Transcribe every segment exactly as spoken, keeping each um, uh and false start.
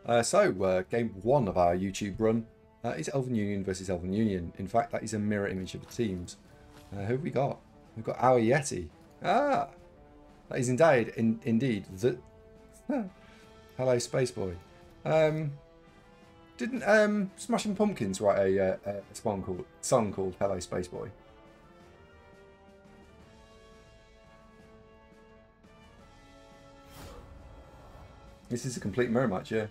Uh, so, uh, game one of our YouTube run uh, is Elven Union versus Elven Union. In fact, that is a mirror image of the teams. Uh, who have we got? We've got our Yeti. Ah, that is indeed, in, indeed the. Hello, Space Boy. Um, didn't um, Smashing Pumpkins write a, uh, a song called song called Hello, Space Boy? This is a complete mirror match, yeah.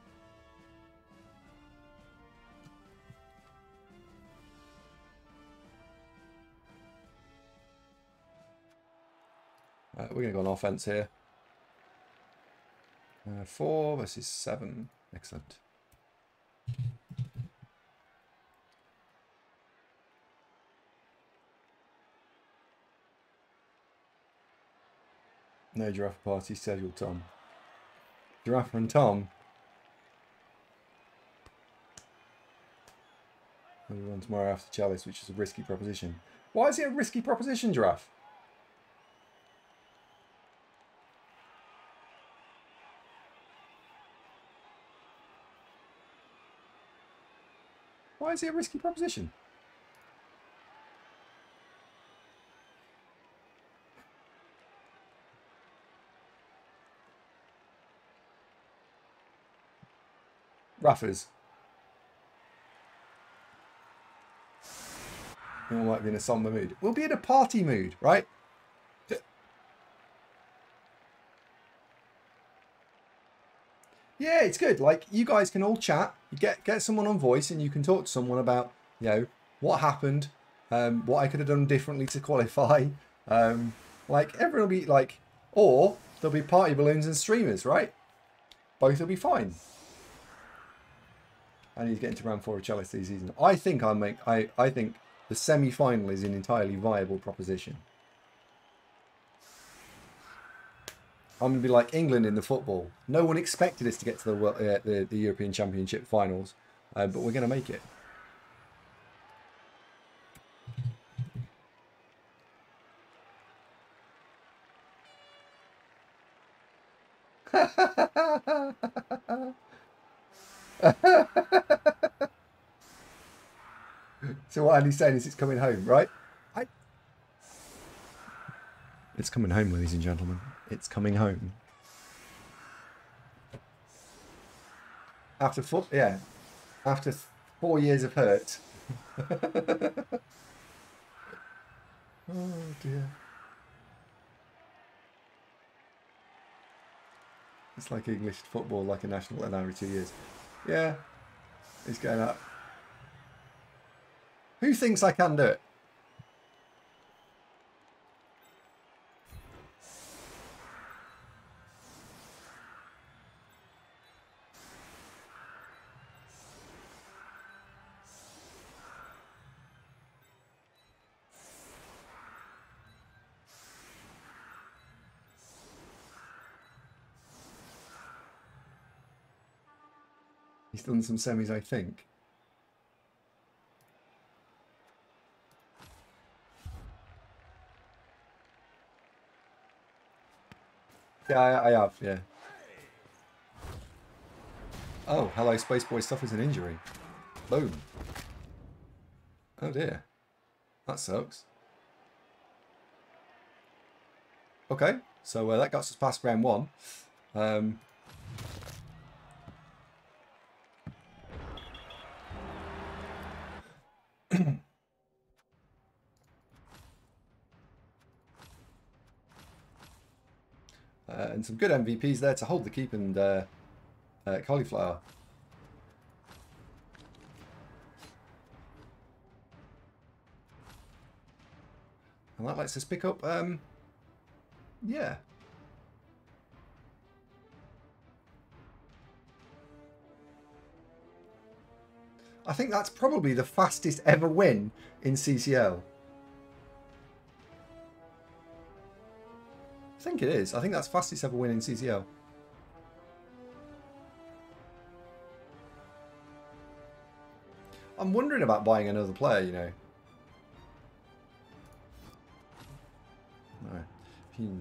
Uh, we're going to go on offense here. Uh, four versus seven. Excellent. No giraffe party scheduled, Tom. Giraffe and Tom. We'll run tomorrow after Chalice, which is a risky proposition. Why is it a risky proposition, Giraffe? Why is it a risky proposition? Raffers. We might be in a somber mood. We'll be in a party mood, right? Yeah, it's good. Like, you guys can all chat. You get get someone on voice, and you can talk to someone about, you know, what happened, um, what I could have done differently to qualify. Um, like, everyone will be like, or there'll be party balloons and streamers, right? Both will be fine. I need to get into round four of Chalice this season. I think I'll make. I I think the semi-final is an entirely viable proposition. I'm going to be like England in the football. No one expected us to get to the uh, the, the European Championship finals, uh, but we're going to make it. So what Andy's saying is it's coming home, right? I... It's coming home, ladies and gentlemen. It's coming home. After four, yeah, after four years of hurt. Oh dear. It's like English football, like a national and every two years. Yeah, it's going up. Who thinks I can do it? He's done some semis, I think. Yeah, I, I have, yeah. Oh, hello, Space Boy suffers an injury. Boom. Oh dear. That sucks. Okay, so uh, that got us past round one. Um, Uh, and some good M V Ps there to hold the keep and uh, uh, cauliflower. And that lets us pick up, um, yeah. I think that's probably the fastest ever win in C C L. I think it is. I think that's fastest ever win in C C L. I'm wondering about buying another player, you know. No. Hmm.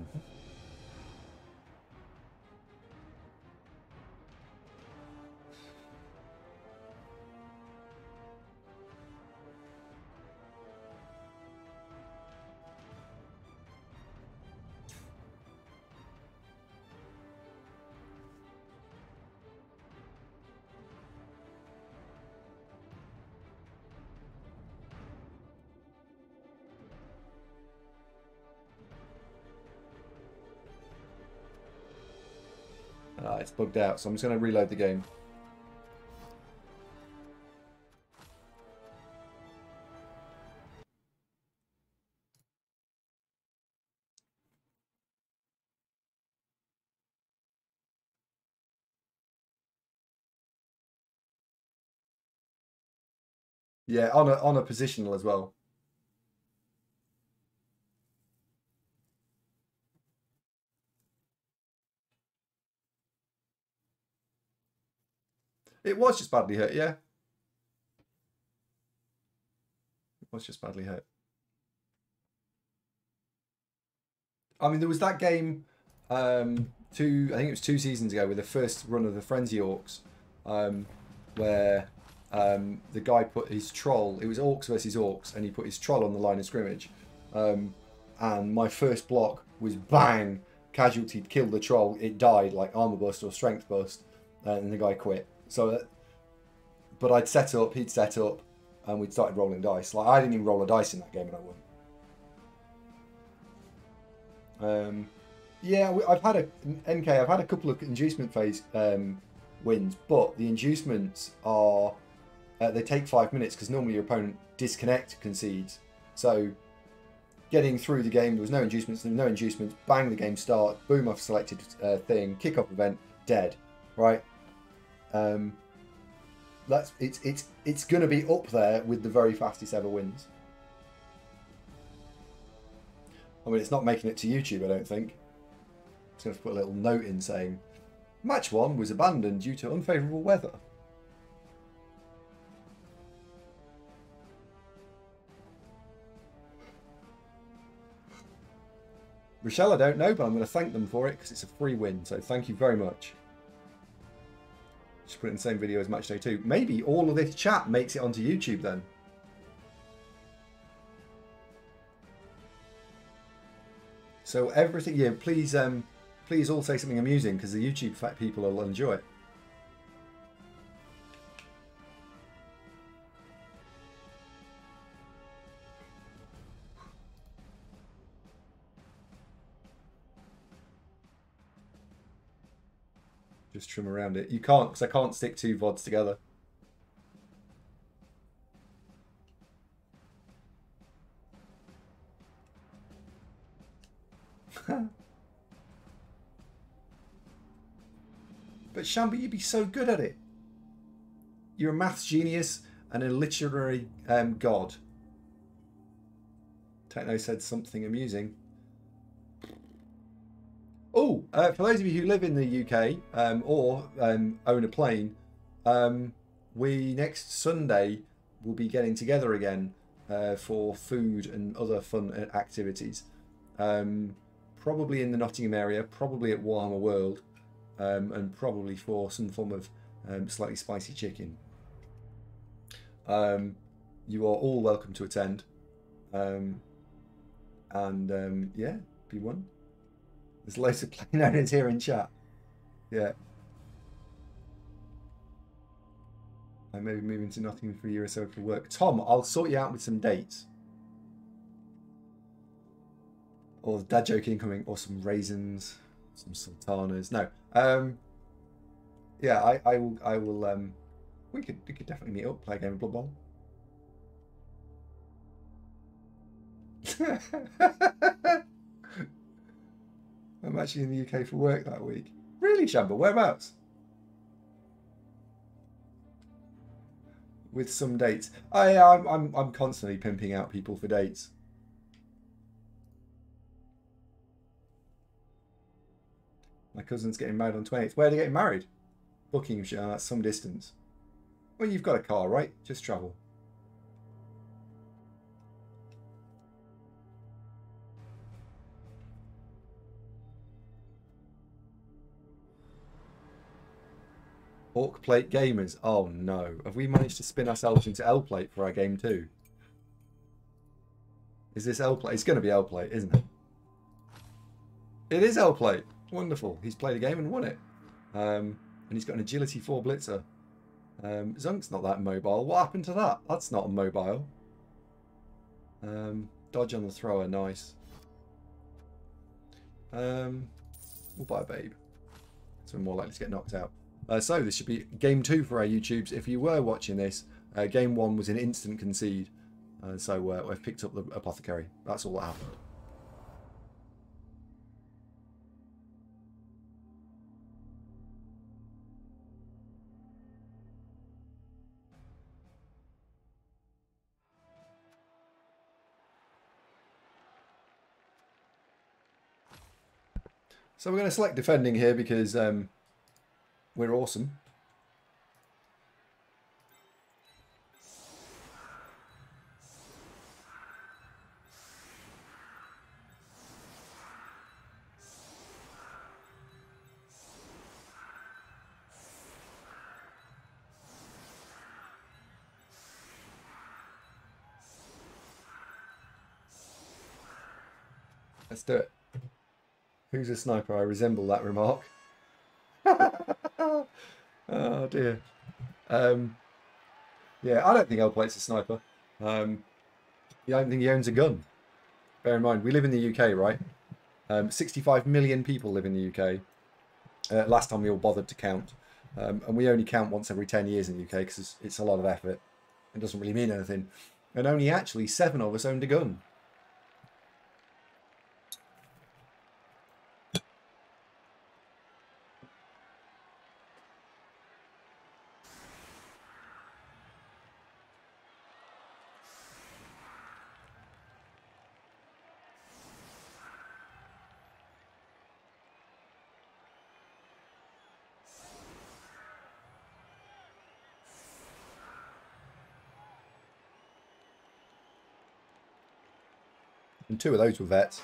it's bugged out. So I'm just going to reload the game. Yeah, on a on a positional as well. It was just badly hurt, yeah. It was just badly hurt. I mean, there was that game um, two, I think it was two seasons ago, with the first run of the Frenzy Orcs, um, where um, the guy put his troll, it was Orcs versus Orcs, and he put his troll on the line of scrimmage. Um, and my first block was bang, casualty, killed the troll, it died, like armor bust or strength bust, and the guy quit. So, uh, but I'd set up, he'd set up, and we'd started rolling dice. Like, I didn't even roll a dice in that game, and I won. Um, yeah, I've had a N K. I've had a couple of inducement phase um, wins, but the inducements are uh, they take five minutes because normally your opponent disconnect concedes. So getting through the game, there was no inducements. There were no inducements. Bang, the game start. Boom, I've selected uh, thing. Kickoff event. Dead. Right. Um, that's it's it's it's going to be up there with the very fastest ever wins. I mean, it's not making it to YouTube, I don't think. I'm just going to put a little note in saying, match one was abandoned due to unfavourable weather. Rochelle, I don't know, but I'm going to thank them for it because it's a free win. So thank you very much. Just put it in the same video as match day two. Maybe all of this chat makes it onto YouTube then. So everything, yeah, please, um, please all say something amusing because the YouTube fat people will enjoy it. Just trim around it. You can't, because I can't stick two V O Ds together. But Shambi, you'd be so good at it. You're a maths genius and a literary um, god. Techno said something amusing. Oh, uh, for those of you who live in the U K um, or um, own a plane, um, we next Sunday will be getting together again uh, for food and other fun activities. Um, probably in the Nottingham area, probably at Warhammer World, um, and probably for some form of um, slightly spicy chicken. Um, you are all welcome to attend. Um, and um, yeah, be one. There's loads of plane owners here in chat. Yeah. I may be moving to Nottingham for a year or so for work. Tom, I'll sort you out with some dates. Or the dad joke incoming, or some raisins, some sultanas. No. Um Yeah, I, I will I will um we could we could definitely meet up, play a game of Blood Bowl. I'm actually in the U K for work that week. Really, Shamba? Whereabouts? With some dates. I, I'm, I'm, I'm constantly pimping out people for dates. My cousin's getting married on twentieth. Where are they getting married? Buckinghamshire. That's some distance. Well, you've got a car, right? Just travel. Orc Plate Gamers. Oh no. Have we managed to spin ourselves into L Plate for our game too? Is this L Plate? It's going to be L Plate, isn't it? It is L Plate. Wonderful. He's played a game and won it. Um, and he's got an Agility four Blitzer. Um, Zunk's not that mobile. What happened to that? That's not a mobile. Um, dodge on the thrower. Nice. Um, we'll buy a babe. so we're more likely to get knocked out. Uh, so this should be game two for our YouTubes. If you were watching this, uh, game one was an instant concede. Uh, so uh, I've picked up the apothecary. That's all that happened. So we're going to select defending here because um, we're awesome. Let's do it. Who's a sniper? I resemble that remark. Oh dear. Um, yeah, I don't think L-Plate's a sniper. Um, I don't think he owns a gun. Bear in mind, we live in the U K, right? Um, sixty-five million people live in the U K. Uh, last time we all bothered to count. Um, and we only count once every ten years in the U K because it's, it's a lot of effort. It doesn't really mean anything. And only actually seven of us owned a gun. And two of those were vets.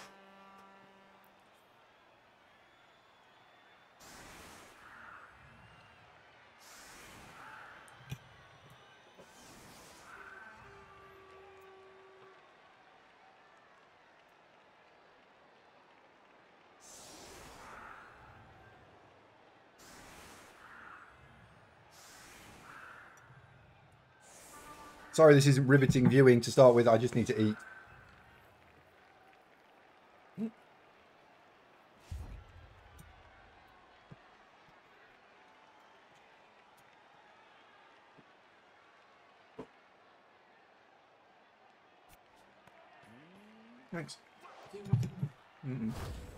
Sorry, this is riveting viewing to start with. I just need to eat. Thanks. Mm-mm.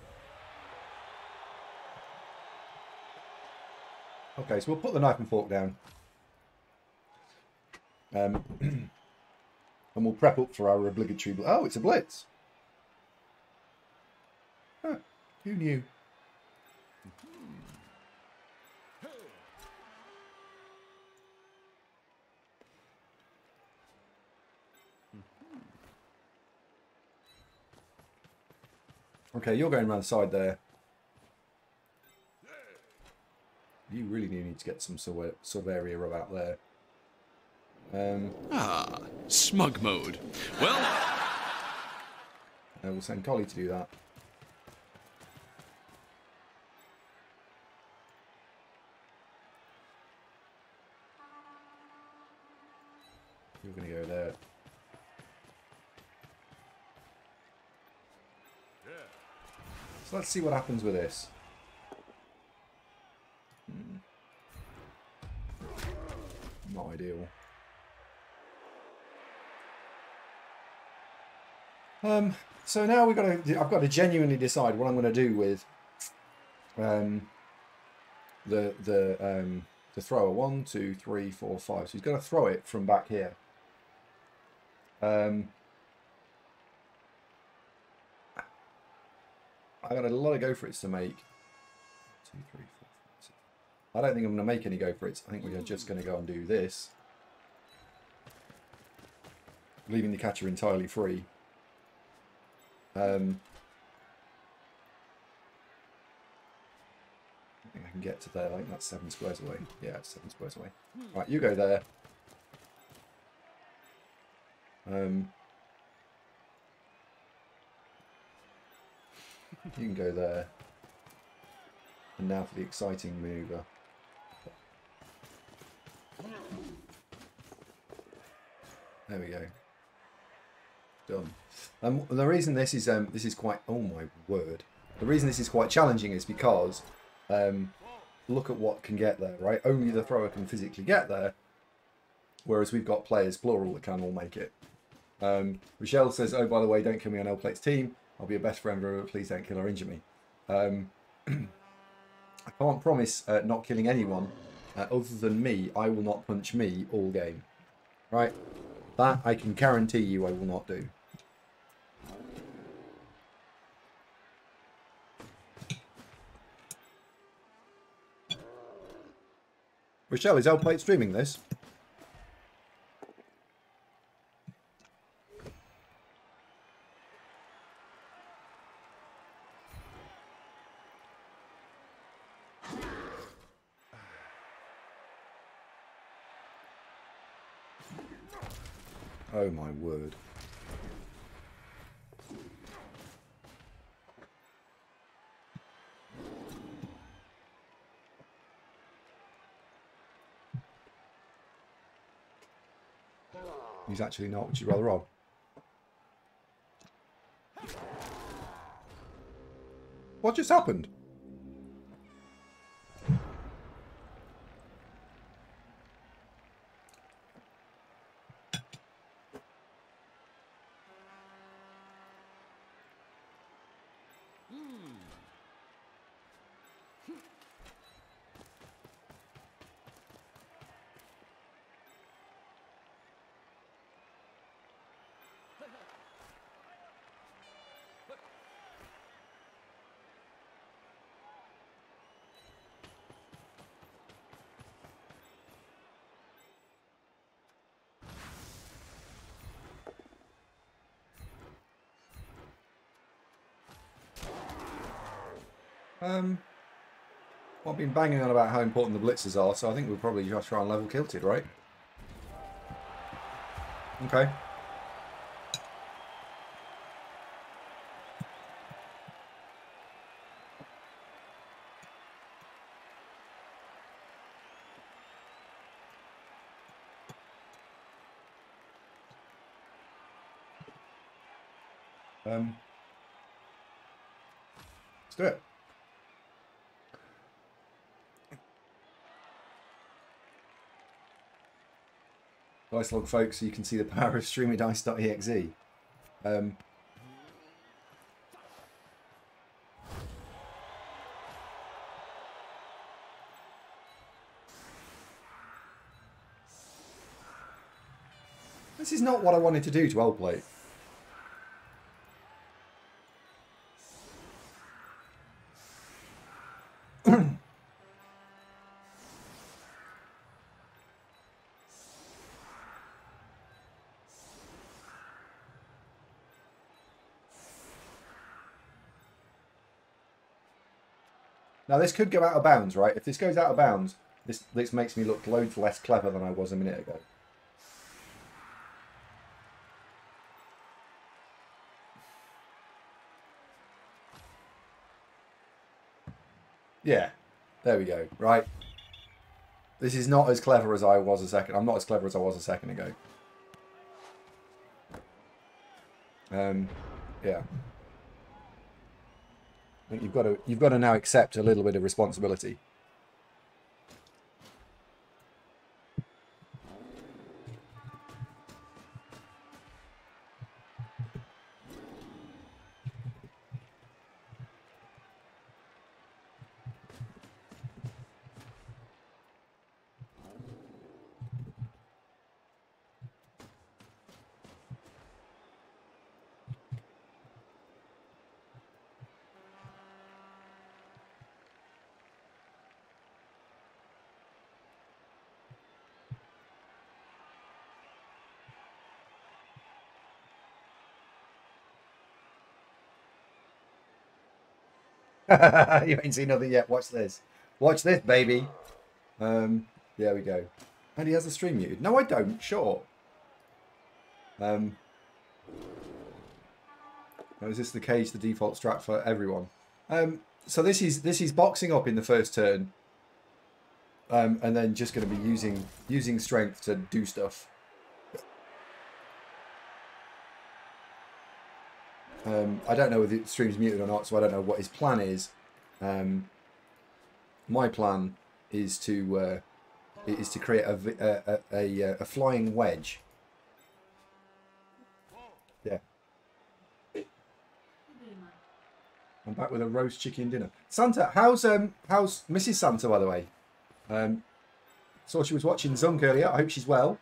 Okay, so we'll put the knife and fork down. Um, and we'll prep up for our obligatory... Oh, it's a blitz. Huh, who knew? Okay, you're going around the side there. You really do need to get some sort of, sort of area about there. Um, ah, smug mode. Well, uh, we'll send Collie to do that. You're going to go there. So let's see what happens with this. Hmm. Not ideal. Um, so now we've got to, I've got to genuinely decide what I'm going to do with um, the the um, the thrower. One, two, three, four, five. So he's got to throw it from back here. Um, I got a lot of go for it to make. Two, three, four, five, six. I don't think I'm going to make any go for it. I think we're just going to go and do this, leaving the catcher entirely free. Um, I think I can get to there. I think that's seven squares away. Yeah, it's seven squares away. Right, you go there. Um, you can go there. And now for the exciting maneuver. There we go. Done. Um, the reason this is um, this is quite, oh my word, the reason this is quite challenging is because um, look at what can get there, right? Only the thrower can physically get there, whereas we've got players, plural, that can all make it. Um, Rochelle says, oh, by the way, don't kill me on L-Plate's team. I'll be a best friend, but please don't kill or injure me. Um, I can't promise uh, not killing anyone. Uh, other than me, I will not punch me all game. Right? That I can guarantee you I will not do. Rochelle, is L-Plate streaming this? Oh my word. He's actually not, which is rather odd. What just happened? Um, well, I've been banging on about how important the blitzers are, so I think we'll probably just try and level kilted, right? Okay. Um, let's do it. Dice log, folks, so you can see the power of streaming dice dot E X E. Um, this is not what I wanted to do to L-Plate. Now, this could go out of bounds, right? If this goes out of bounds, this, this makes me look loads less clever than I was a minute ago. Yeah, there we go, right? This is not as clever as I was a second. I'm not as clever as I was a second ago. Um, yeah. I think you've got to you've got to now accept a little bit of responsibility. You ain't seen nothing yet. Watch this. Watch this, baby. Um, there we go. And he has the stream muted. No, I don't. Sure. Um, is this the cage, the default strat for everyone? Um, so this is this is boxing up in the first turn, um, and then just going to be using using strength to do stuff. Um, I don't know whether the stream's muted or not, so I don't know what his plan is. Um, my plan is to uh, is to create a a, a, a, a flying wedge. Yeah. I'm back with a roast chicken dinner. Santa, how's um how's Missus Santa, by the way? Um, saw she was watching Zunk earlier. I hope she's well.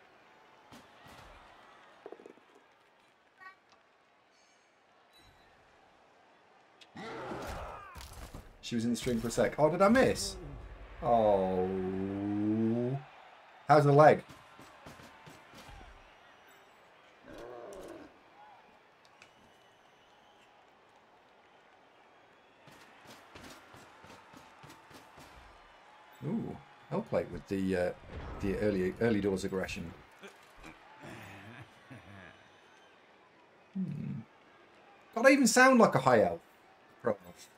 She was in the stream for a sec. Oh, did I miss? Oh. How's the leg? Ooh, I'll play with the uh, the early early doors aggression. Hmm. God, I even sound like a high elf. Right.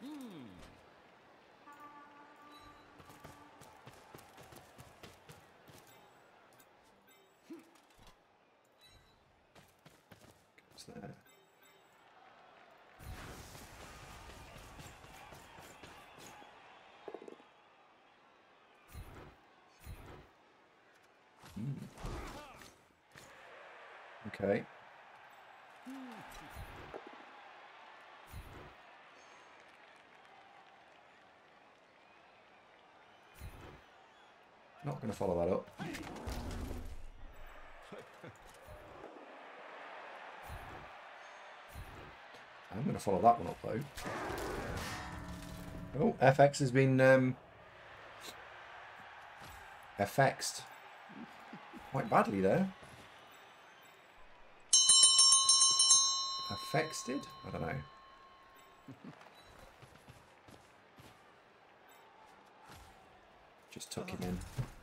What's there? Hmm. Okay. Not going to follow that up. I'm going to follow that one up though. Oh, F X has been um, F X'd quite badly there. F X did? I don't know. Just tuck him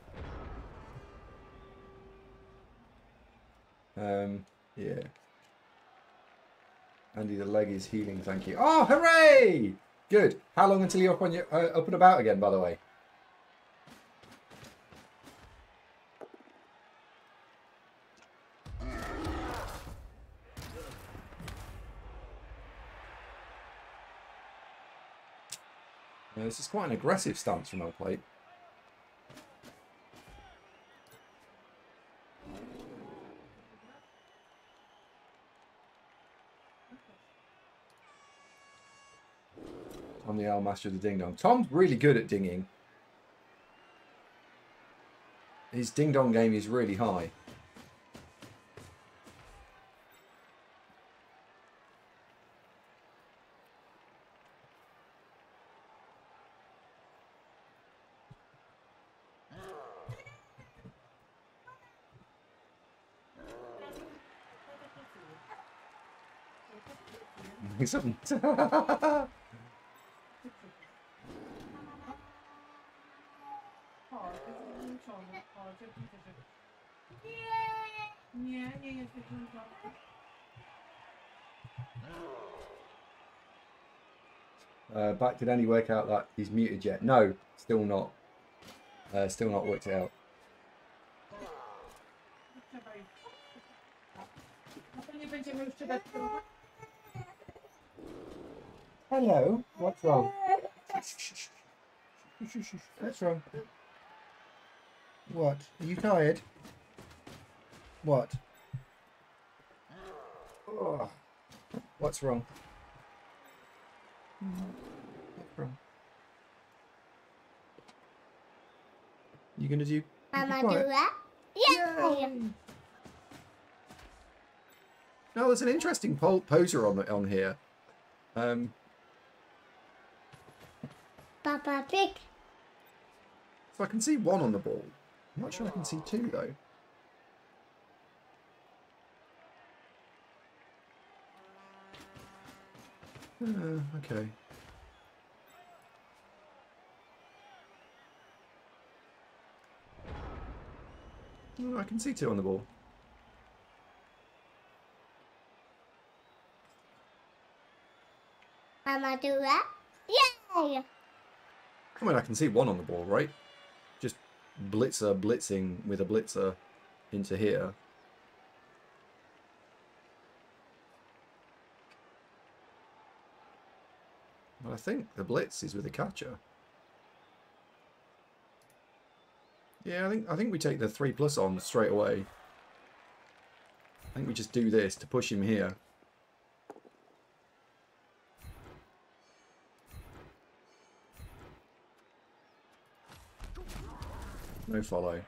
in. Um, yeah. Andy, the leg is healing, thank you. Oh, hooray! Good. How long until you're up on your uh, up and about again, by the way? Uh, this is quite an aggressive stance from L-Plate. Tom the Owl, master of the ding dong. Tom's really good at dinging. His ding dong game is really high. Uh, back, did Andy work out that he's muted yet? No, still not. Uh, still not worked it out. Hello, what's wrong? What's wrong? What? Are you tired? What? Oh. What's wrong? What's wrong? You gonna do? Mama, do that? Yeah. No, there's an interesting po poser on the, on here. Um. Papa Pig. So I can see one on the ball. I'm not sure I can see two though. Uh, okay. Oh, I can see two on the ball. Mama, do that? Yeah. I mean, I can see one on the ball, right? Just blitzer blitzing with a blitzer into here. But I think the blitz is with a catcher. Yeah, I think I think we take the three plus on straight away. I think we just do this to push him here. No follow.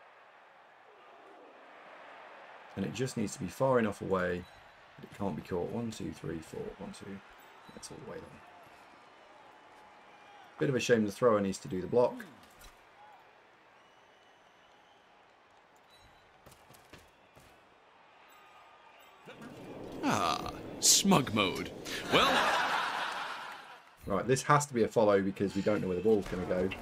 And it just needs to be far enough away that it can't be caught. One, two, three, four. One, two. That's all the way on. Bit of a shame the thrower needs to do the block. Ah, smug mode. Well... Right, this has to be a follow because we don't know where the ball's going to go.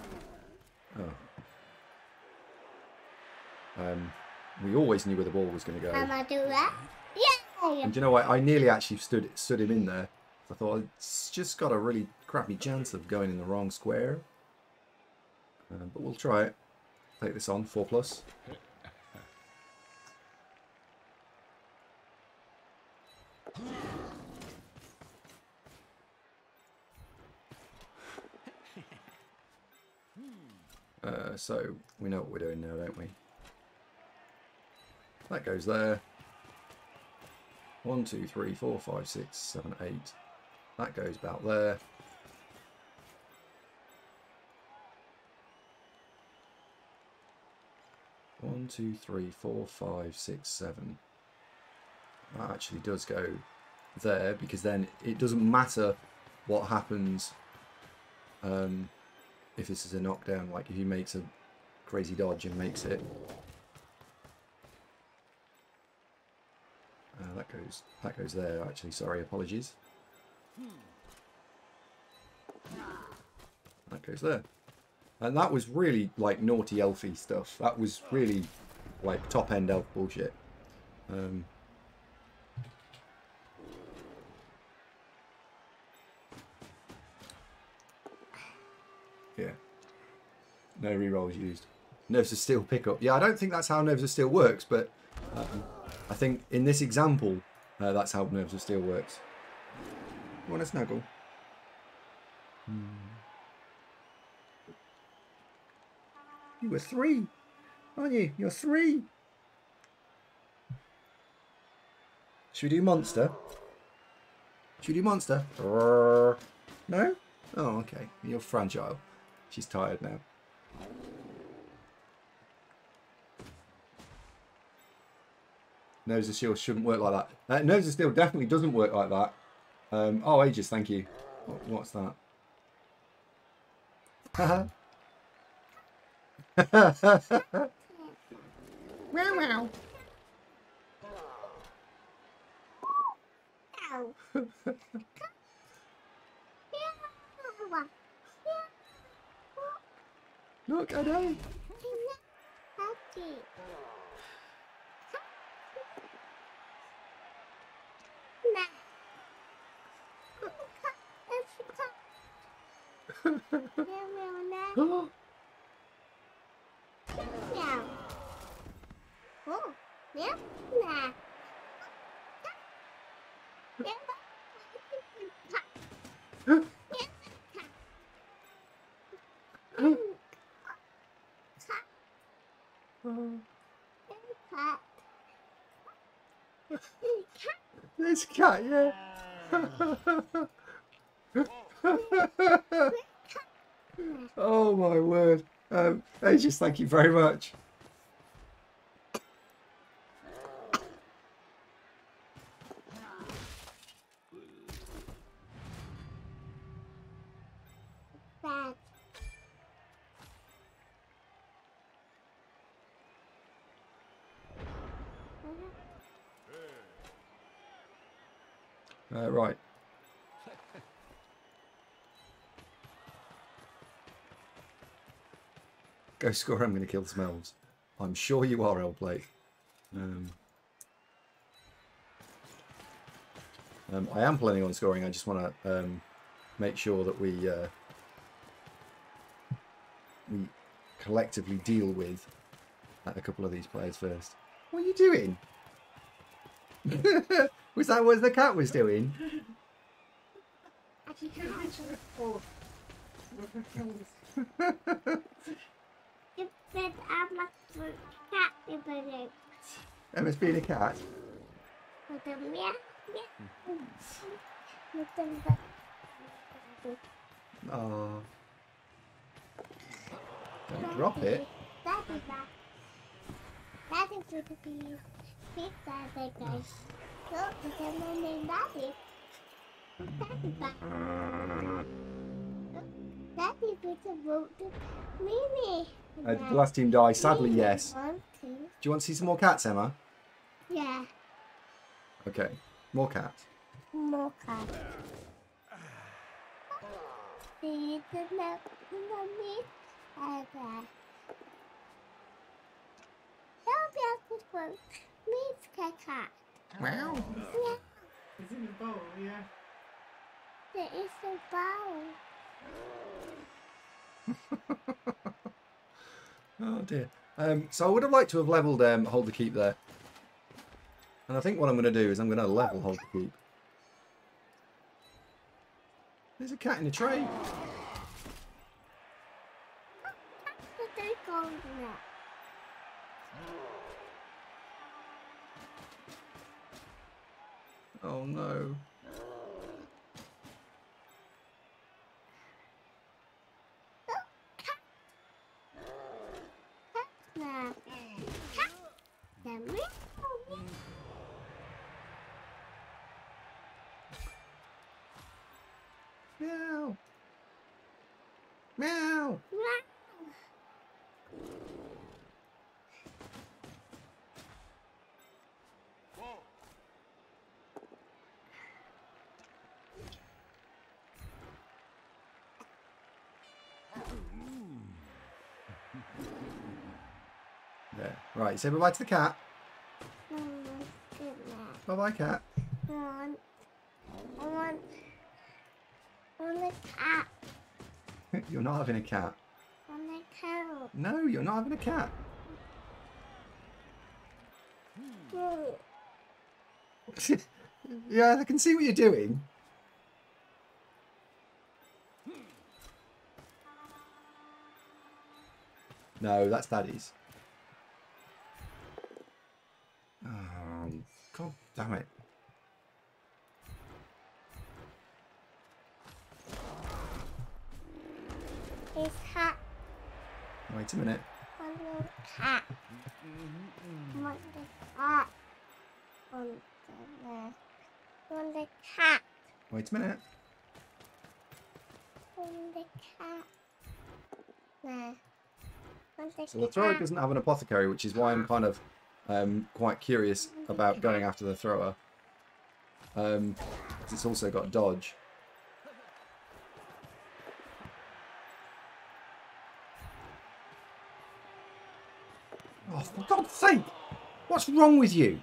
Oh. Um, we always knew where the ball was going to go. Mama do that? Yay! And do you know what? I nearly actually stood stood him in there. I thought it's just got a really crappy chance of going in the wrong square. Uh, but we'll try it. Take this on, four plus. Uh, so we know what we're doing now, don't we? That goes there. One, two, three, four, five, six, seven, eight. That goes about there. One, two, three, four, five, six, seven. That actually does go there because then it doesn't matter what happens um, if this is a knockdown. Like if he makes a crazy dodge and makes it. Uh, that goes that goes there actually, sorry, apologies. That goes there. And that was really like naughty elfy stuff. That was really like top end elf bullshit. Um, yeah. No rerolls used. Nerves of Steel pickup. Yeah, I don't think that's how Nerves of Steel works, but um, I think in this example, uh, that's how Nerves of Steel works. You want to snuggle? Hmm. You were three, aren't you? You're three. Should we do monster? Should we do monster? No? Oh, okay. You're fragile. She's tired now. Nose of Steel shouldn't work like that. Uh, Nose of Steel definitely doesn't work like that. Um, oh, Aegis, thank you. What, what's that? Haha. Meow meow. Ow. Look, I know. Oh, yeah, nah. This cat, yeah. Oh my word. Um, Aegis, thank you very much. Bad. Uh, right. Go score, I'm going to kill some elves. I'm sure you are, Elblake. Um, um, I am planning on scoring, I just want to um, make sure that we uh, we collectively deal with a couple of these players first. What are you doing? Was that what the cat was doing? Just said I'm a cat in the room. Emma's being a cat. With a meow, meow. With a Oh. Don't drop it. Daddy back. Daddy for the bee. Big daddy guys. Look, it's a man named Daddy. Daddy back. Daddy for the boat to Mimi. Uh, did the last team die? Sadly, Mimi yes. want to. Do you want to see some more cats, Emma? Yeah, Okay. More cats. more cats. See the milk in the meat. And uh, help us to work. Meat cat. Meow. Yeah, It's in the bowl, yeah. there is a bowl. Oh dear. Um, so I would have liked to have levelled um, Hold the Keep there. And I think what I'm going to do is I'm going to level Hold the Keep. There's a cat in a tray. But they're golden now. Oh no. Now, cat. The meow. Meow. Meow. Meow. There. Right, say bye-bye to the cat. Oh my goodness. Bye-bye, cat. I want, I want, I want a cat. You're not having a cat. I want a cat. No, you're not having a cat. Hmm. Yeah, I can see what you're doing. No, that's Daddy's. Oh, God damn it. It's hot. Wait a minute. I want a cat. I want a cat. I want the, I want a cat. Wait a minute. I want a cat. There. I want a So the thrower cat. doesn't have an apothecary, which is why I'm kind of um, quite curious about going after the thrower. Um, 'cause it's also got dodge. Oh, for God's sake! What's wrong with you?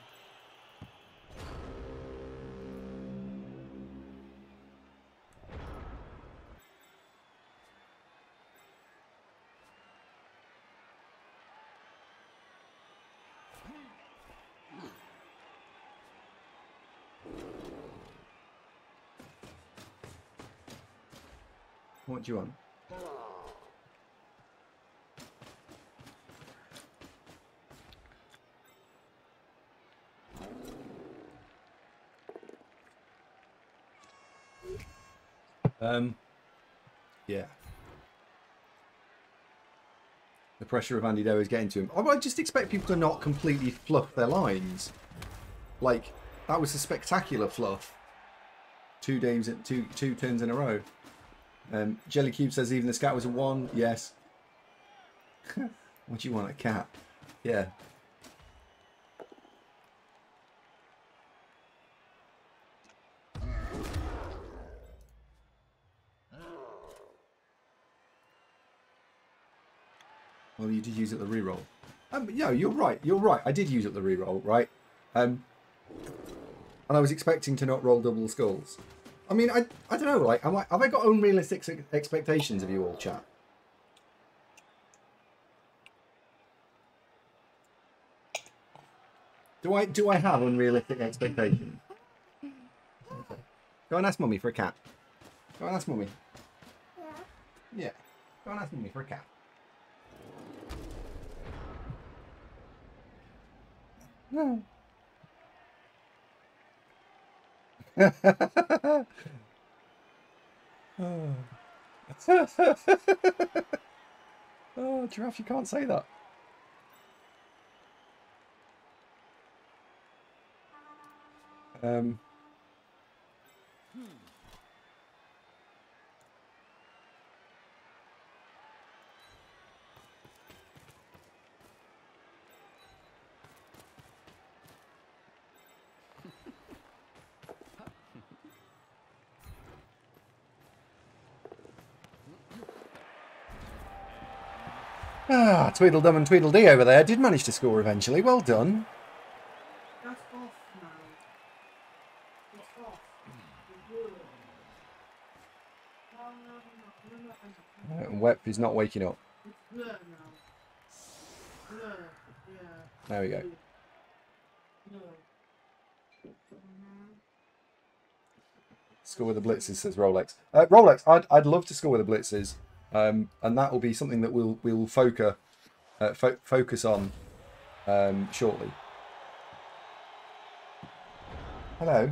What do you want? Um, yeah. The pressure of AndyDavo is getting to him. I I just expect people to not completely fluff their lines. Like, that was a spectacular fluff. Two games, two two turns in a row. Um, Jelly Cube says even the scout was a one. Yes. What do you want, a cat? Yeah. Well, you did use it the reroll. Um, no, you're right. You're right. I did use it the reroll, right? Um, and I was expecting to not roll double skulls. I mean, I I don't know. Like, am I, have I got unrealistic ex- expectations of you all, chat? Do I do I have unrealistic expectations? Okay. Go and ask Mummy for a cat. Go and ask Mummy. Yeah. Yeah. Go and ask Mummy for a cat. No. oh. oh, giraffe, you can't say that. Um. Ah, Tweedledum and Tweedledee over there did manage to score eventually. Well done. That's off now. It's off. No, no, no, no, no, no, no. Uh, Wep is not waking up. It's blur now. Blur, yeah. There we go. Blur. Score with the blitzes, says Rolex. Uh, Rolex, I'd I'd love to score with the blitzes, um, and that will be something that we'll we'll focus uh, fo focus on um, shortly. Hello.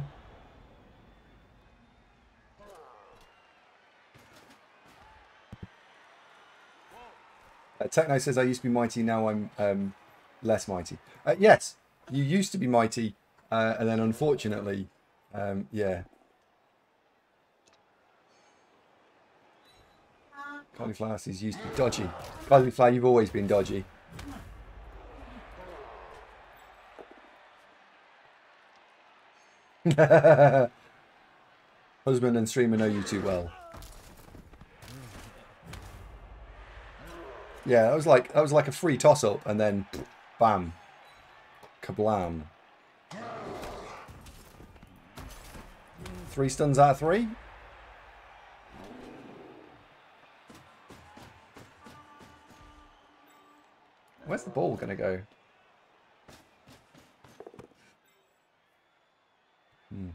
Uh, Techno says I used to be mighty, now I'm um, less mighty. Uh, yes, you used to be mighty, uh, and then unfortunately, um, yeah. Cauliflower is used to be dodgy. Cauliflower, you've always been dodgy. Husband and streamer know you too well. Yeah, that was like that was like a free toss-up, and then bam, kablam. Three stuns out of three. Where's the ball going to go? Hmm.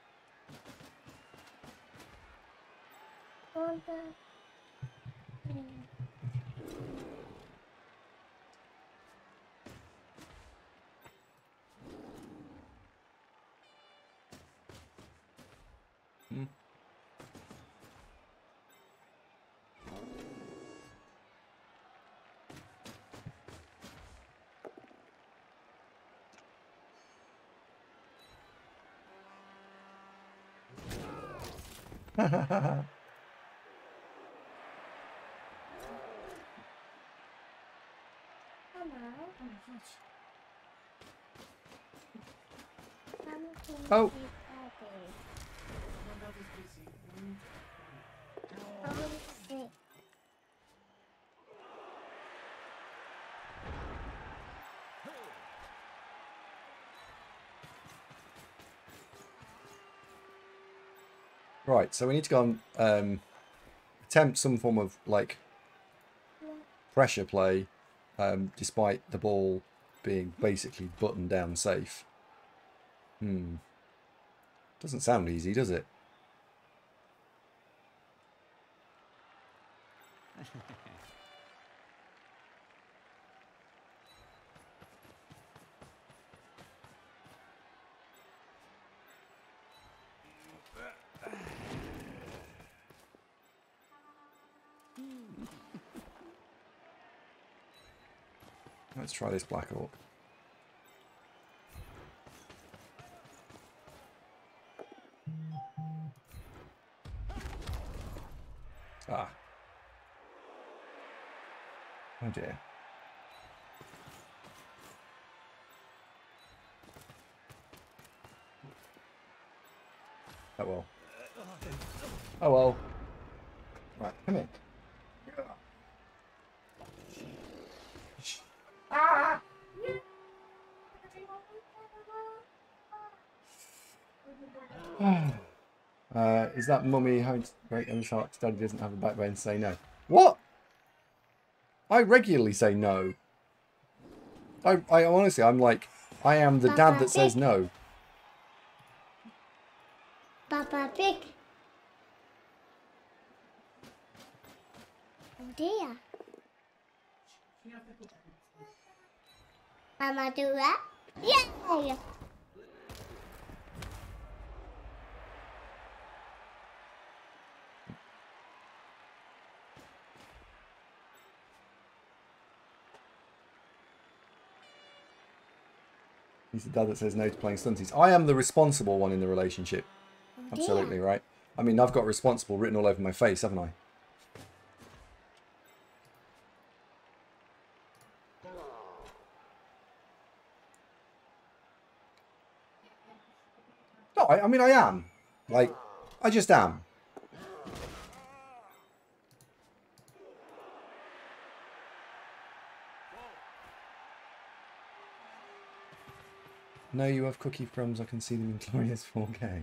Hmm. Hello. Oh. Right, so we need to go and um, attempt some form of like pressure play, um, despite the ball being basically button down safe. Hmm. Doesn't sound easy, does it? Let's try this Black Hawk. Ah. Oh dear. Oh well. Oh well. Right, come here. Ah! uh, is that mummy having to break and shark study doesn't have a backbone to say no? What? I regularly say no. I, I honestly, I'm like, I am the dad that says no. Papa Pig. Oh dear. Mama do that? Yay! He's the dad that says no to playing stunties. I am the responsible one in the relationship. Absolutely, right? I mean, I've got responsible written all over my face, haven't I? No, I, I mean, I am. Like, I just am. No, you have cookie crumbs. I can see them in glorious four K.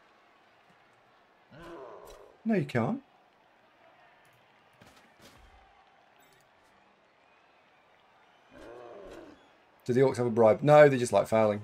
No, you can't. Do the orcs have a bribe? No, they just like fouling.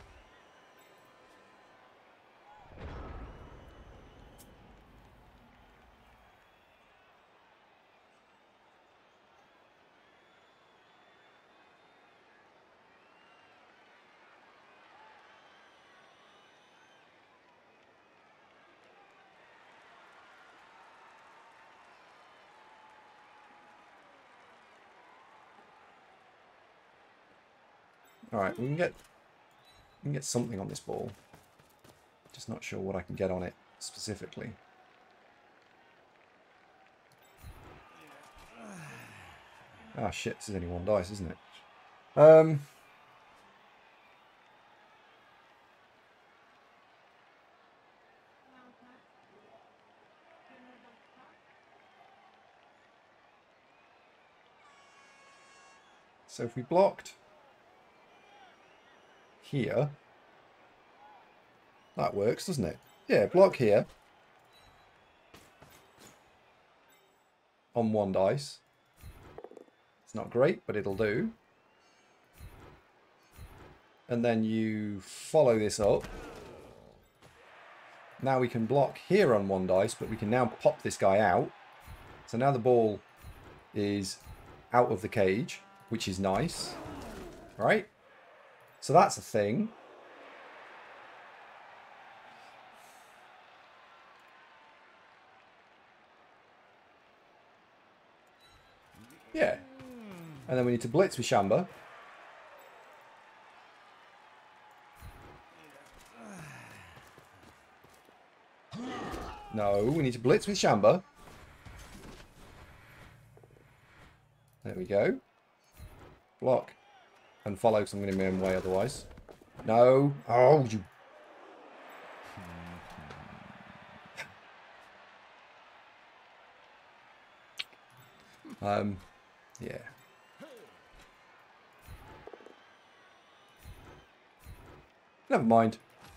Alright, we can get we can get something on this ball. Just not sure what I can get on it specifically. Ah shit, this is only one dice, isn't it? Um So if we blocked here, that works, doesn't it? Yeah, block here on one dice. It's not great, but it'll do. And then you follow this up. Now we can block here on one dice, but we can now pop this guy out. So now the ball is out of the cage, which is nice. Right? So that's a thing. Yeah. And then we need to blitz with Shamba. No, we need to blitz with Shamba. There we go. Block. And follow, because I'm going to be in my own way otherwise. No. Oh, you... um, yeah. Never mind.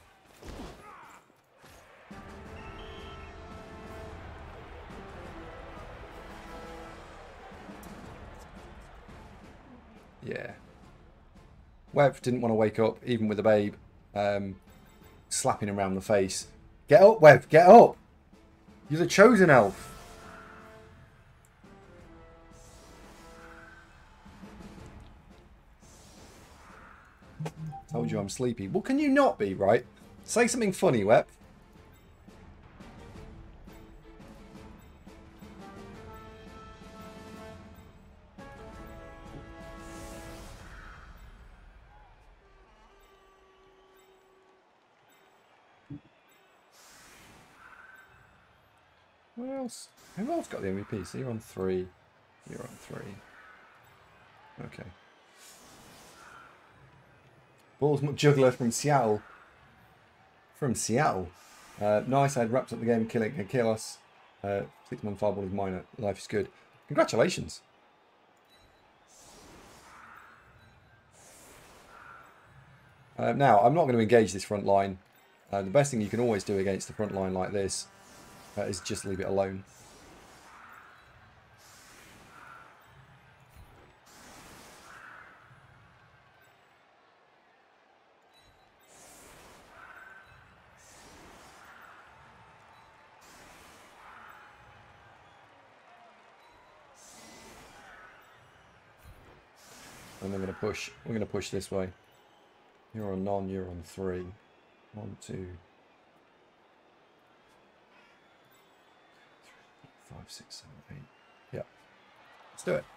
Yeah. Webb didn't want to wake up, even with the babe um, slapping him around the face. Get up, Webb, get up! You're the chosen elf. Told you I'm sleepy. Well, can you not be, right? Say something funny, Webb. What else? Who else got the M V P? So you're on three. You're on three. Okay. Balls juggler from Seattle. From Seattle. Uh, nice, I'd wrapped up the game killing can kill us. Uh, six month fireball is minor. Life is good. Congratulations. Uh, now, I'm not going to engage this front line. Uh, the best thing you can always do against the front line like this uh, is just leave it alone. And we're going to push. We're going to push this way. You're on none, you're on three. One, two, three, five, six, seven, eight. Yeah. Let's do it.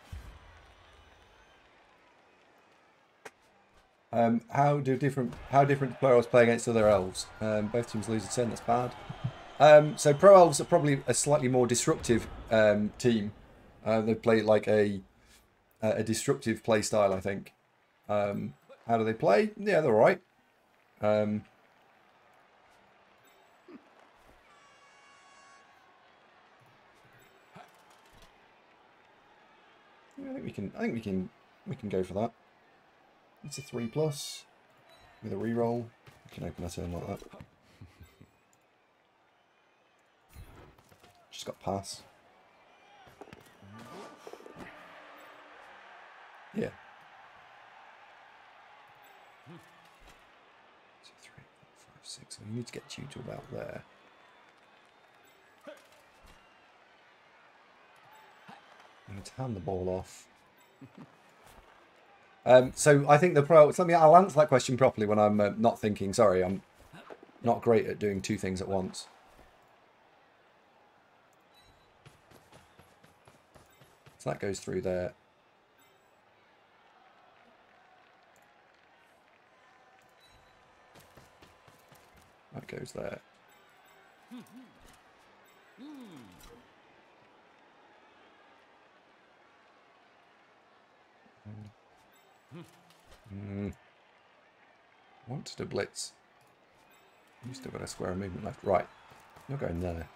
Um, how do different how different do pro elves play against other elves? Um, both teams lose a turn, that's bad. Um, so pro elves are probably a slightly more disruptive um, team. Uh, they play like a a destructive play style, I think. Um, how do they play? Yeah, they're all right. Um, I think we can. I think we can. We can go for that. It's a three plus with a reroll. We can open our turn like that. Just got pass. Yeah. Two, three, four, five, six. We need to get you to about there. I need to hand the ball off. Um, so I think the pro. So let me. I'll answer that question properly when I'm uh, not thinking. Sorry, I'm not great at doing two things at once. So that goes through there. That goes there. Mm. Wanted to blitz. You still got a square of movement left. Right. You're going there.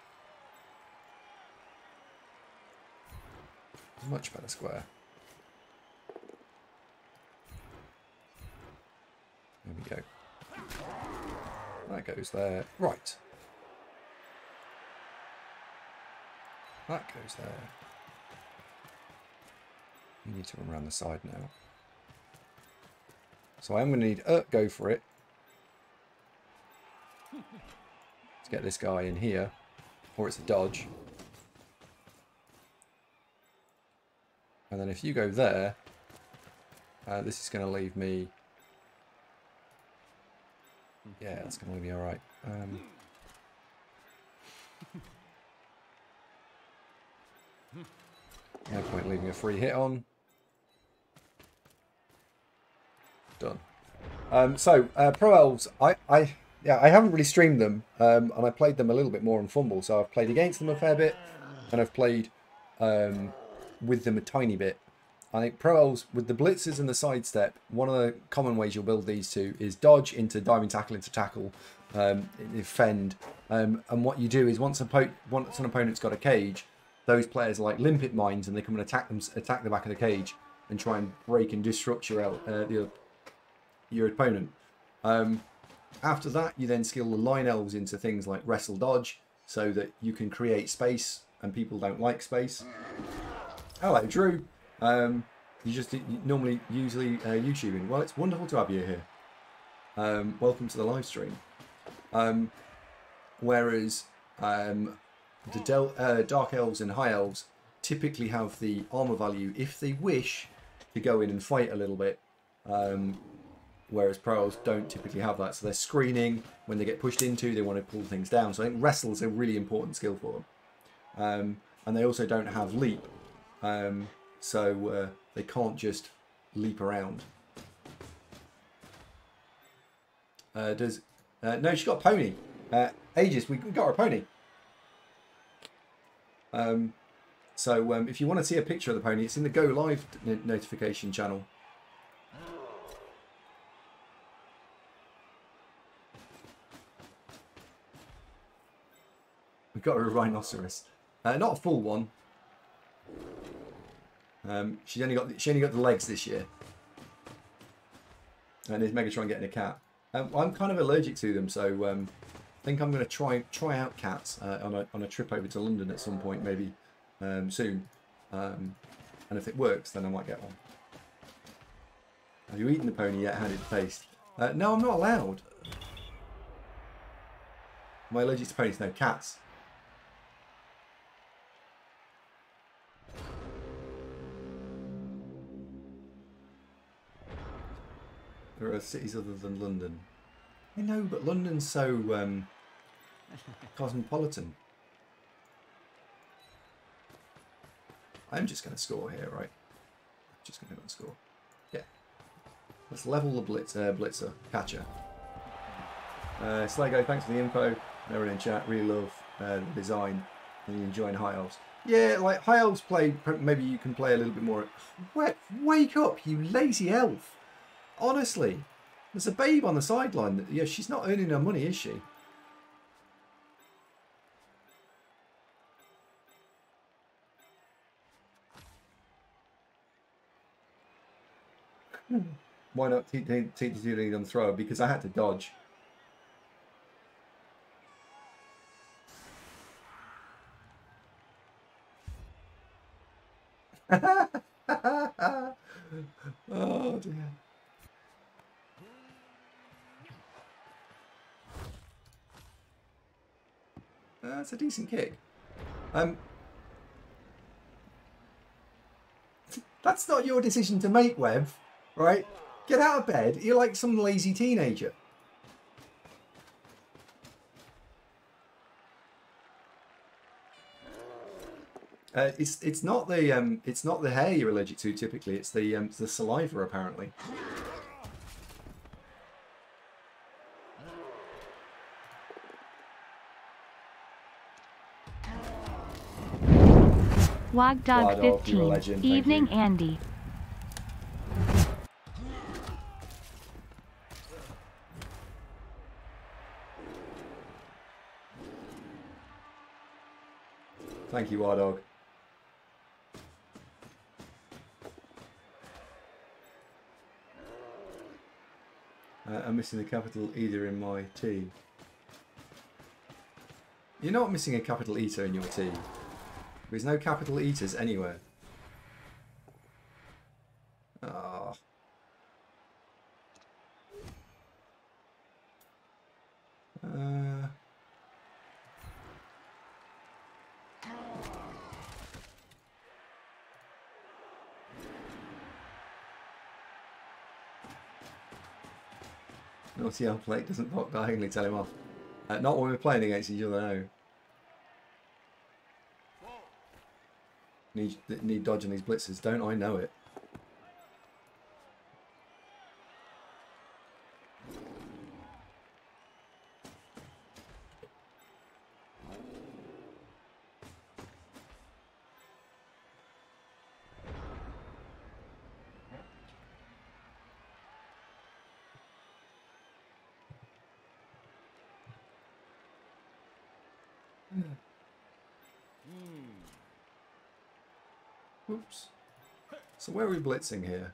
Much better square. There we go. That goes there. Right. That goes there. You need to run around the side now. So I'm going to need uh, go for it. To get this guy in here. Or it's a dodge. And then if you go there, uh, this is going to leave me... Yeah, that's going to leave me alright. Um, no point leaving a free hit on. Done. Um, so, uh, Pro Elves, I, I, yeah, I haven't really streamed them, um, and I played them a little bit more on Fumble, so I've played against them a fair bit, and I've played um, with them a tiny bit. I think Pro Elves, with the blitzes and the sidestep, one of the common ways you'll build these two is dodge into diving tackle into tackle, um, defend, um, and what you do is once, a once an opponent's got a cage, those players are like limpet mines, and they come and attack them, attack the back of the cage, and try and break and disrupt your uh, your, your opponent. Um, after that, you then skill the line elves into things like wrestle dodge, so that you can create space, and people don't like space. Hello, Drew. Um, you just you normally usually uh, YouTubing. Well, it's wonderful to have you here. Um, welcome to the live stream. Um, whereas um, the Del uh, Dark Elves and High Elves typically have the armor value if they wish to go in and fight a little bit. Um, whereas Pro Elves don't typically have that. So they're screening. When they get pushed into, they want to pull things down. So I think wrestle is a really important skill for them. Um, and they also don't have leap. Um, so uh, they can't just leap around. Uh, does uh, no? She's got a pony. Uh, Aegis, we got her a pony. Um, so um, if you want to see a picture of the pony, it's in the Go Live notification channel. We've got her a rhinoceros. Uh, not a full one. Um, she's only got she only got the legs this year, and is Megatron getting a cat? Um, I'm kind of allergic to them, so um, I think I'm going to try try out cats uh, on a on a trip over to London at some point, maybe um, soon. Um, and if it works, then I might get one. Have you eaten the pony yet? How did it taste? Uh, no, I'm not allowed. Am I allergic to ponies? No, cats. There are cities other than London. I know, but London's so um, cosmopolitan. I'm just going to score here, right? Just going to go and score. Yeah. Let's level the blitz, uh, blitzer. Catcher. Uh, Slago, thanks for the info. Everyone in chat, really love uh, the design. And you enjoying High Elves. Yeah, like High Elves play, maybe you can play a little bit more. Wake, wake up, you lazy elf. Honestly. There's a babe on the sideline. Yeah, she's not earning her money, is she? Why not T T T lead on throw? Because I had to dodge. Oh dear. That's a decent kick. Um, that's not your decision to make, Webb. Right? Get out of bed. You're like some lazy teenager. Uh, it's it's not the um it's not the hair you're allergic to typically. It's the um it's the saliva apparently. Wagdog fifteen. Legend, Evening, Andy. Thank you, Wardog. Uh, I'm missing the capital either in my T. You're not missing a capital eater in your T. There's no capital eaters anywhere. Ah. Uh. Naughty elf plate doesn't block diagonally, tell him off. Uh, not when we're playing against each other, no. Need, need dodging these blitzers, don't I know it? Oops. So where are we blitzing here?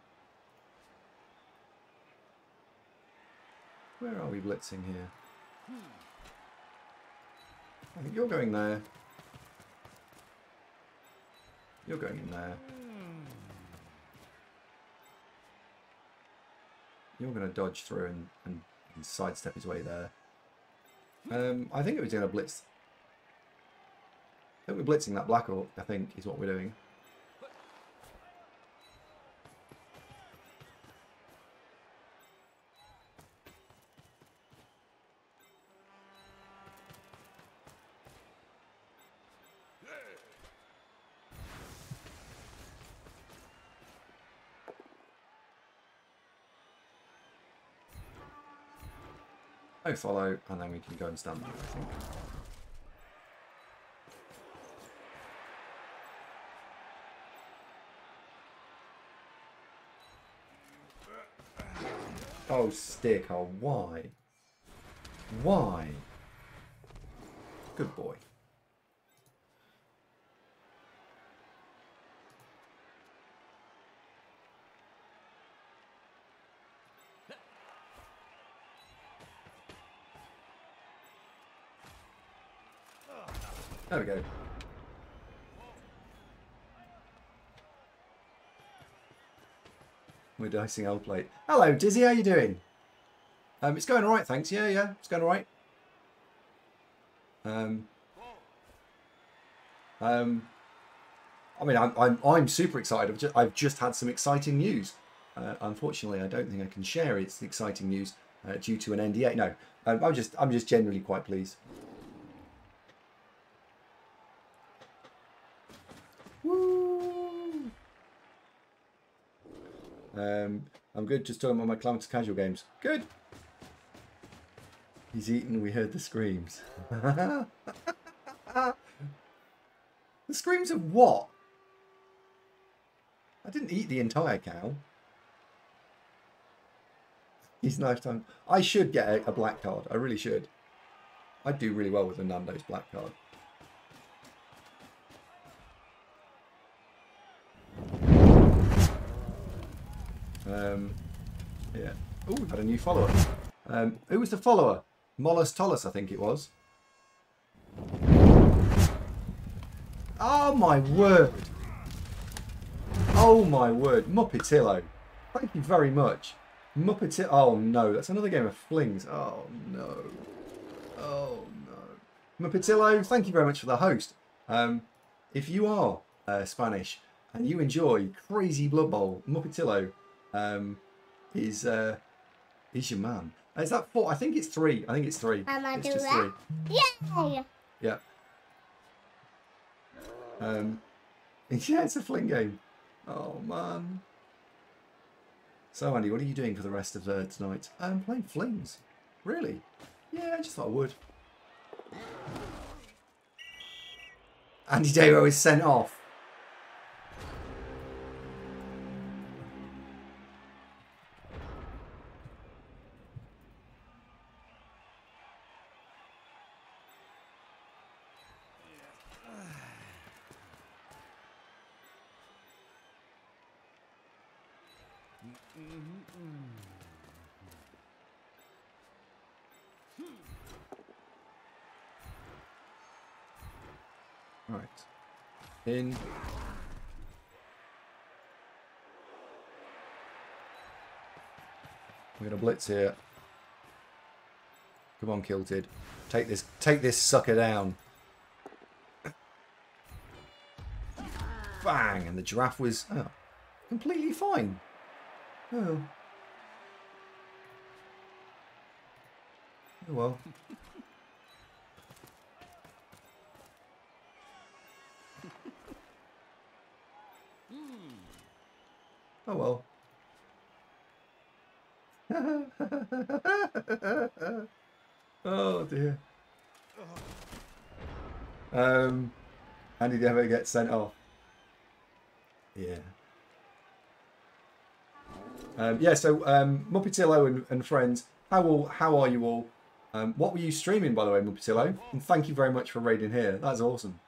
Where are we blitzing here? I think you're going there. You're going in there. You're going to dodge through and, and, and sidestep his way there. Um, I think it was going to blitz. I think we're blitzing that Black Orc, I think, is what we're doing. No follow, and then we can go and stand there, I think. Oh, stick, oh, why? Why? Good boy. There we go. We're dicing old plate. Hello, Dizzy, how you doing? Um, it's going all right, thanks. Yeah, yeah, it's going all right. Um, um, I mean, I'm I'm I'm super excited. I've just, I've just had some exciting news. uh, unfortunately, I don't think I can share its exciting news uh, due to an N D A. No, um, I'm just I'm just generally quite pleased. Woo! Um, I'm good. Just talking about my Calamitous Casual games. Good. He's eaten. We heard the screams. The screams of what? I didn't eat the entire cow. He's lifetime. I should get a, a black card. I really should. I'd do really well with a Nando's black card. Um, yeah. Oh, we've had a new follower. Um, who was the follower? Mollis Tollus, I think it was. Oh my word. Oh my word. Muppetillo. Thank you very much. Muppetillo. Oh no, that's another game of flings. Oh no. Oh no. Muppetillo, thank you very much for the host. Um, if you are uh, Spanish and you enjoy Crazy Blood Bowl, Muppetillo um, is uh, is your man. Is that four? I think it's three. I think it's three. Am I it's do just that? three. Yay! Yeah. Um, yeah, it's a fling game. Oh man. So Andy, what are you doing for the rest of uh, tonight? I'm playing flings. Really? Yeah, I just thought I would. AndyDavo is sent off. Right. In. We're gonna blitz here. Come on, Kilted. Take this take this sucker down. Bang! And the giraffe was oh, completely fine. Oh. Oh well. Oh well. Oh dear. Um, AndyDavo get sent off. Yeah. Um, yeah. So um, Muppetillo and, and friends, how all how are you all? Um, what were you streaming, by the way, Muppetillo? And thank you very much for raiding here. That's awesome.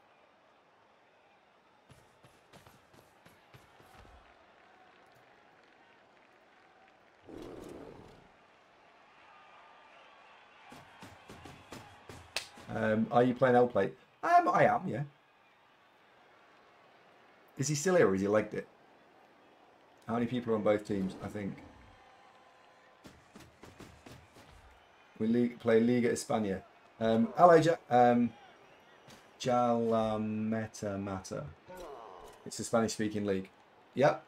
Um, are you playing L-Plate? Um, I am, yeah. Is he still here or has he legged it? How many people are on both teams, I think? We le play Liga España. Um, hello, ja um, Jalameta Mata. It's a Spanish-speaking league. Yep.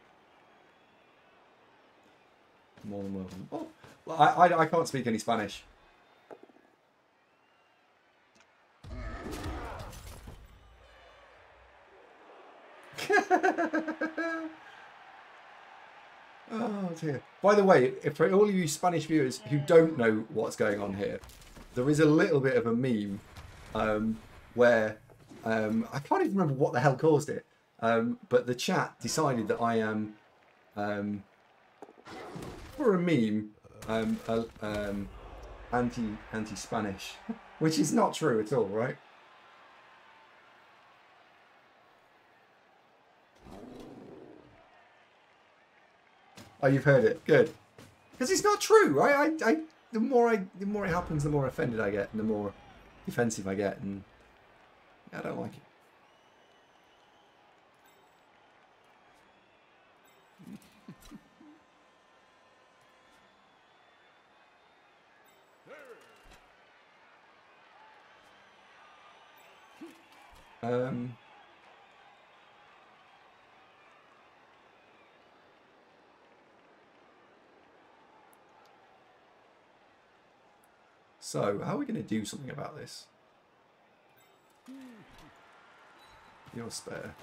More than welcome. Oh, well, I, I, I can't speak any Spanish. Oh dear. By the way, if for all of you Spanish viewers who don't know what's going on here, there is a little bit of a meme um, where um, I can't even remember what the hell caused it, um, but the chat decided that I am um, for a meme um, uh, um, anti anti Spanish, which is not true at all, right? Oh, you've heard it. Good. Because it's not true, right? I, I, the more I, the more it happens, the more offended I get, and the more defensive I get, and I don't like it. Um. So, how are we going to do something about this? You're spare.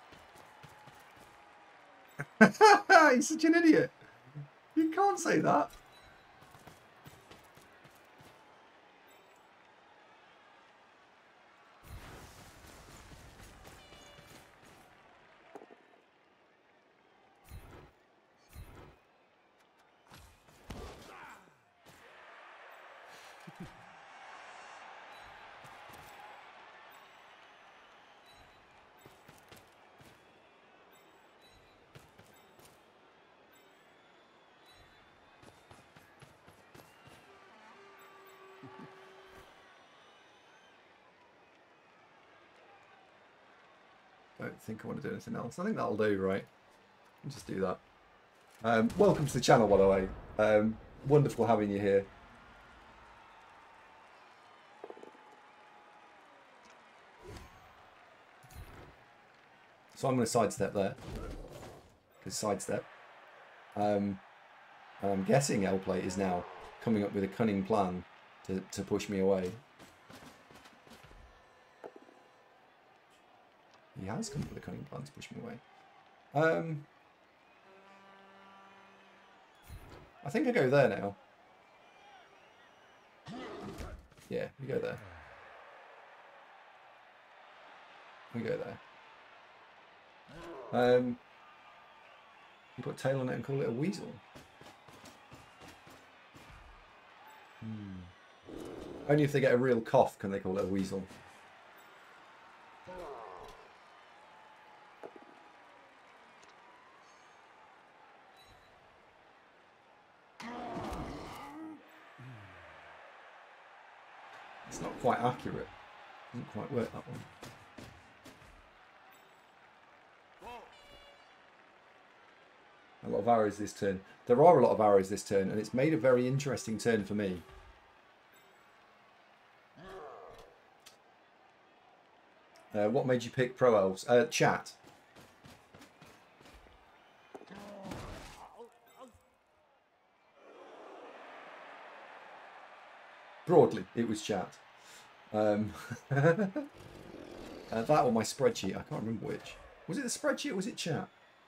He's such an idiot. You can't say that. I don't think I want to do anything else. I think that'll do, right? I'll just do that. Um, welcome to the channel, by the way. Um, wonderful having you here. So I'm going to sidestep there. Because sidestep. Um, I'm guessing L-Plate is now coming up with a cunning plan to, to push me away. He has come up with a cunning plan to push me away. Um, I think I go there now. Yeah, we go there. We go there. Um, you put tail on it and call it a weasel. Hmm. Only if they get a real cough can they call it a weasel. It's not quite accurate. Doesn't quite work, that one. A lot of arrows this turn. There are a lot of arrows this turn, and it's made a very interesting turn for me. Uh, what made you pick Pro Elves? Uh, chat. Broadly, it was chat. Um, uh, that or my spreadsheet. I can't remember which. Was it the spreadsheet or was it chat?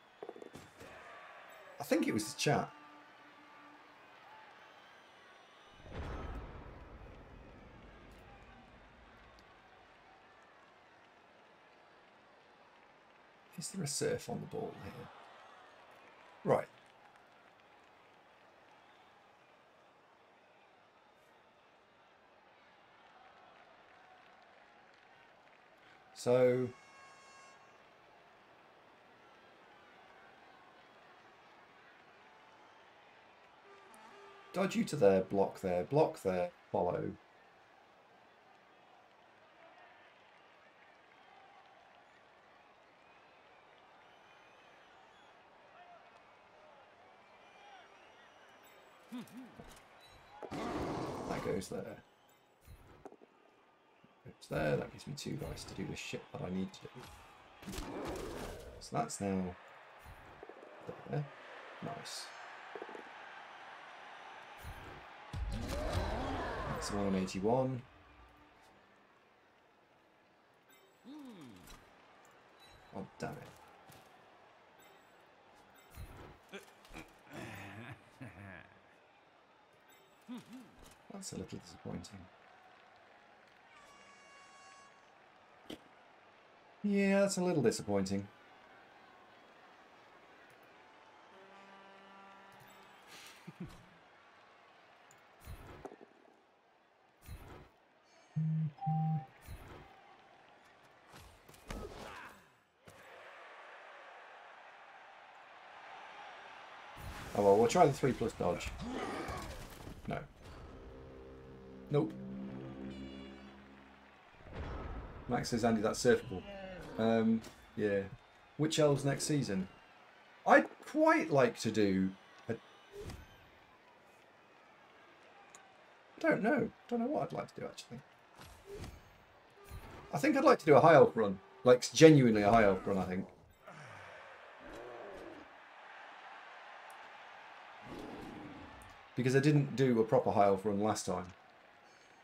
I think it was the chat. Is there a surf on the ball here? Right. So... dodge you to there, block there, block there, follow. That goes there. Goes there, that gives me two dice to do the shit that I need to do. So that's now there. Nice. That's one eighty-one. Oh, damn it. That's a little disappointing. Yeah, that's a little disappointing. Oh well, we'll try the three plus dodge. No. Nope. Max says, Andy, that's surfable. Um, yeah. Which elves next season? I'd quite like to do a... don't know. Don't know what I'd like to do, actually. I think I'd like to do a high elf run. Like, genuinely a high elf run, I think. Because I didn't do a proper high elf run last time.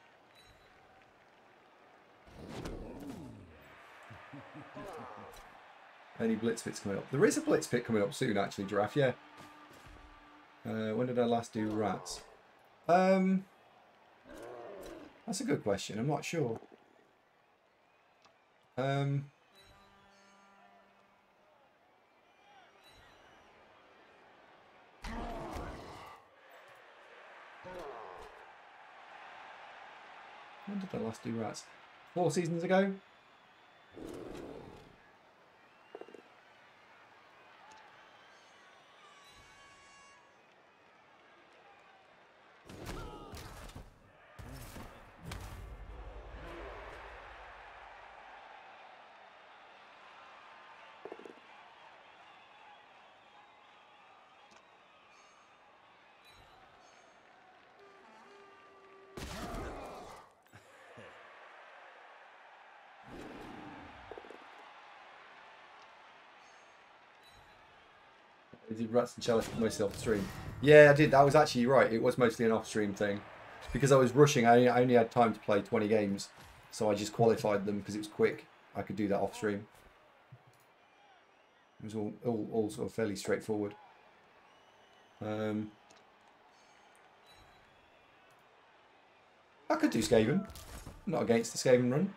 Any blitz pits coming up? There is a blitz pit coming up soon, actually, Giraffe. Yeah. Uh, when did I last do rats? Um, that's a good question. I'm not sure. Um. When did I last do rats? Four seasons ago? I did rats and chalice mostly off stream. Yeah, I did. That was actually right. It was mostly an off-stream thing. Because I was rushing, I only, I only had time to play twenty games. So I just qualified them because it was quick. I could do that off-stream. It was all, all, all sort of fairly straightforward. Um, I could do Skaven. I'm not against the Skaven run.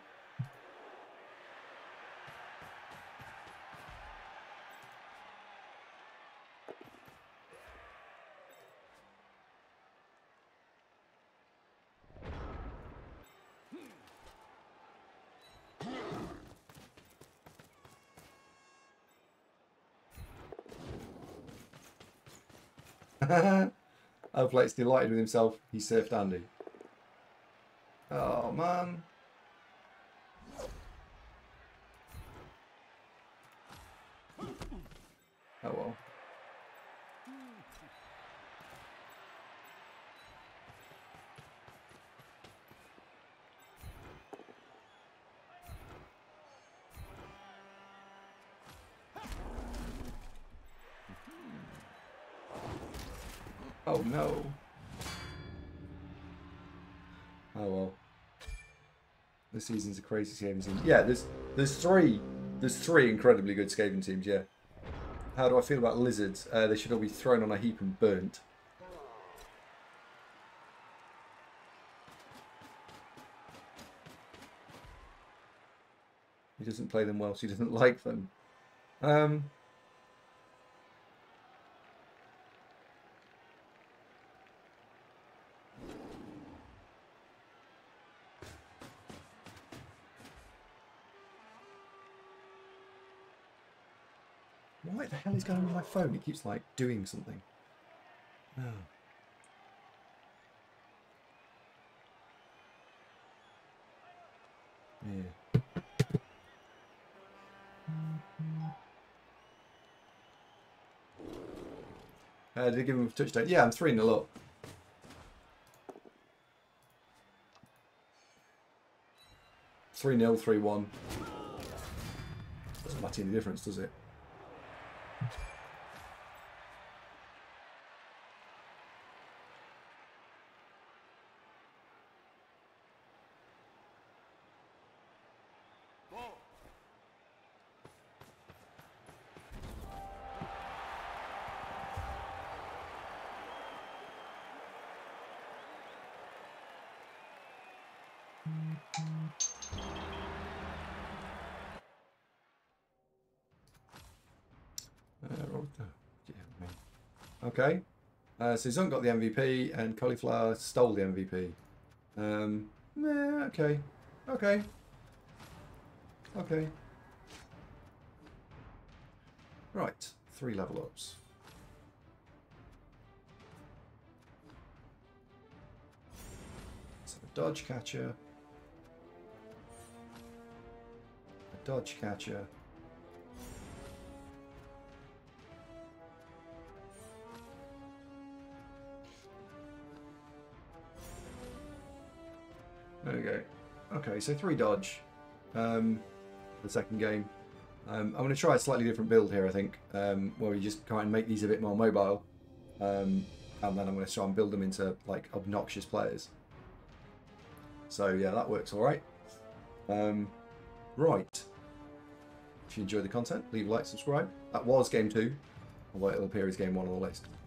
Oh, Blake's delighted with himself. He surfed Andy. Oh, man. Oh, well. Oh no. Oh well. This season's a crazy Skaven team. Yeah, there's there's three there's three incredibly good Skaven teams, yeah. How do I feel about lizards? Uh, they should all be thrown on a heap and burnt. He doesn't play them well, so he doesn't like them. Um What the hell is going on with my phone? It keeps like doing something. Oh. Yeah. Uh, did I give him a touchdown? Yeah, I'm three nil up. three nil, three one. Doesn't matter any difference, does it? Okay, uh, so Zunk got the M V P and Cauliflower stole the M V P. Um, yeah, okay, okay, okay. Right, three level ups. So a dodge catcher, a dodge catcher. There we go. Okay, so three dodge. Um, the second game. Um, I'm going to try a slightly different build here, I think, um, where we just kind of make these a bit more mobile, um, and then I'm going to try and build them into like obnoxious players. So yeah, that works all right. Um, right. If you enjoyed the content, leave a like, subscribe. That was game two, although it'll appear as game one on the list.